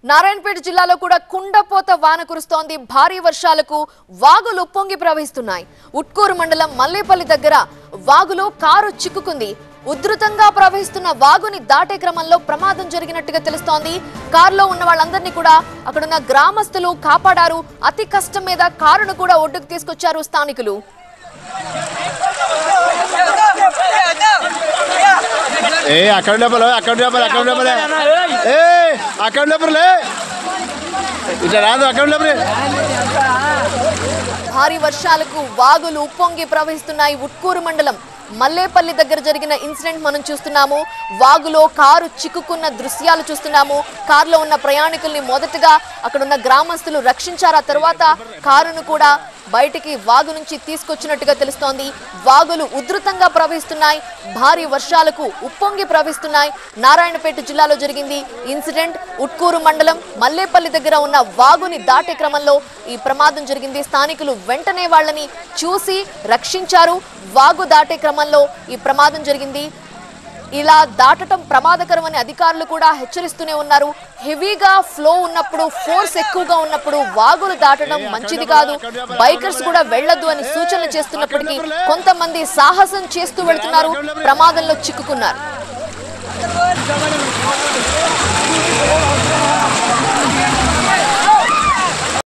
నారాయణపేట జిల్లాలో కూడా కుండపోత వాన కురుస్తోంది. భారీ వర్షాలకు వాగులు పొంగి ప్రవహిస్తున్నాయి. ఉట్కూరు మండలం మల్లేపల్లి దగ్గర వాగులో కారు చిక్కుకుంది. ఉధృతంగా ప్రవహిస్తున్న వాగుని దాటే క్రమంలో ప్రమాదం జరిగినట్టుగా తెలుస్తోంది. కారులో ఉన్న వాళ్ళందరినీ కూడా అక్కడున్న గ్రామస్తులు కాపాడారు. అతి కష్టం మీద కారును కూడా ఒడ్డుకు తీసుకొచ్చారు స్థానికులు. భారీ వర్షాలకు వాగులు ఉప్పొంగి ప్రవహిస్తున్నాయి. ఉట్కూరు మండలం మల్లేపల్లి దగ్గర జరిగిన ఇన్సిడెంట్ మనం చూస్తున్నాము. వాగులో కారు చిక్కుకున్న దృశ్యాలు చూస్తున్నాము. కారులో ఉన్న ప్రయాణికుల్ని మొదటగా అక్కడున్న గ్రామస్తులు రక్షించారు. ఆ తర్వాత కారును కూడా బయటికి వాగు నుంచి తీసుకొచ్చినట్టుగా తెలుస్తోంది. వాగులు ఉధృతంగా ప్రవహిస్తున్నాయి. భారీ వర్షాలకు ఉప్పొంగి ప్రవహిస్తున్నాయి. నారాయణపేట జిల్లాలో జరిగింది ఇన్సిడెంట్. ఉట్కూరు మండలం మల్లేపల్లి దగ్గర ఉన్న వాగుని దాటే క్రమంలో ఈ ప్రమాదం జరిగింది. స్థానికులు వెంటనే వాళ్ళని చూసి రక్షించారు. వాగు దాటే క్రమంలో ఈ ప్రమాదం జరిగింది. ఇలా దాటడం ప్రమాదకరమని అధికారులు కూడా హెచ్చరిస్తూనే ఉన్నారు. హెవీగా ఫ్లో ఉన్నప్పుడు, ఫోర్స్ ఎక్కువగా ఉన్నప్పుడు వాగులు దాటడం మంచిది కాదు. బైకర్స్ కూడా వెళ్లొద్దు అని సూచనలు చేస్తున్నప్పటికీ కొంతమంది సాహసం చేస్తూ వెళ్తున్నారు. ప్రమాదంలో చిక్కుకున్నారు.